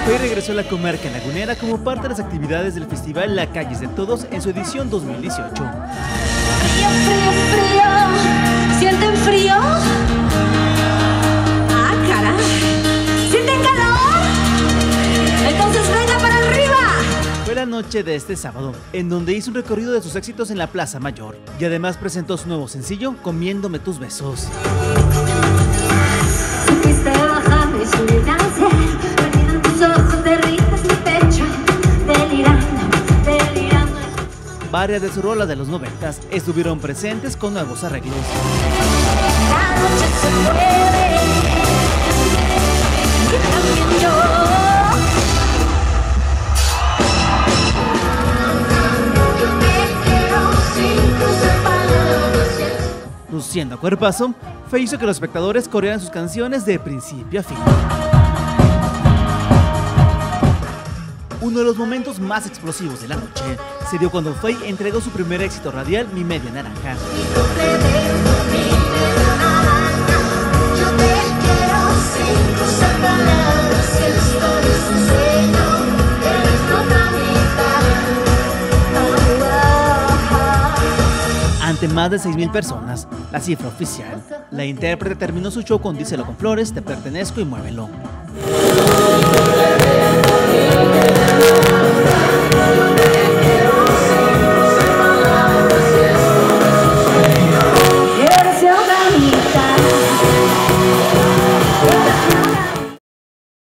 Feid regresó a la comarca lagunera como parte de las actividades del festival La Calle es de Todos en su edición 2018. Frío, frío, frío. ¿Sienten frío? Ah, caray. ¿Sienten calor? Entonces venga para arriba. Fue la noche de este sábado, en donde hizo un recorrido de sus éxitos en la Plaza Mayor. Y además presentó su nuevo sencillo, Comiéndome tus besos. Supiste bajarme su distancia. Perdiendo tus ojos, derritas mi pecho. Delirando, delirando. Varias de sus rolas de los 90 estuvieron presentes con nuevos arreglos. La noche se mueve. Y también yo. Luciendo a cuerpazo, Feid hizo que los espectadores corearan sus canciones de principio a fin. Uno de los momentos más explosivos de la noche se dio cuando Feid entregó su primer éxito radial, Mi Media Naranja. Ante más de 6,000 personas, la cifra oficial, la intérprete terminó su show con Díselo con flores, Te pertenezco y muévelo.